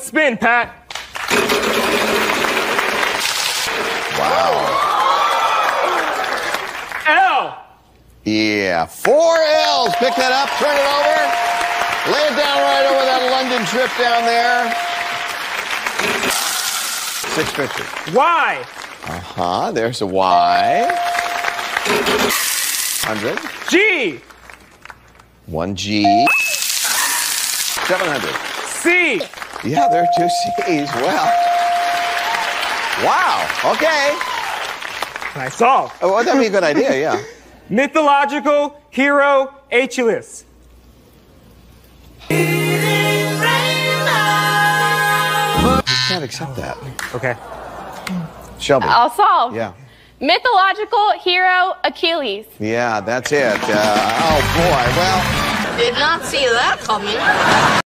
Let's spin, Pat. Wow. L. Yeah, 4 L's. Pick that up, turn it over. Lay it down right over that London trip down there. 650. Y. Uh-huh, there's a Y. 100. G. 1G. 700. C. Yeah, there are 2 C's. Well. Wow, okay. I solve. Oh, well, that'd be a good idea, yeah. Mythological hero Achilles. You can't accept that. Okay. Shelby. I'll solve. Yeah. Mythological hero Achilles. Yeah, that's it. Oh, boy. Well. Did not see that coming.